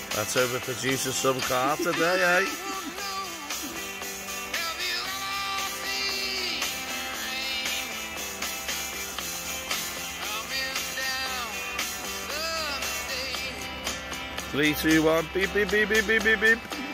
That's overproducing some car today, eh? Three, two, one, beep, beep, beep, beep, beep, beep, beep.